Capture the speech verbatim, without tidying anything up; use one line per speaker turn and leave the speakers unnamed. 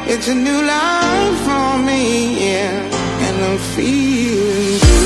It's a new life for me, yeah, and I'm feeling